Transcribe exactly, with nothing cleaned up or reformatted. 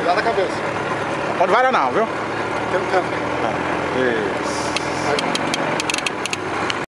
Cuidado da cabeça. Não pode varar não, viu? Tem um canto. É. E...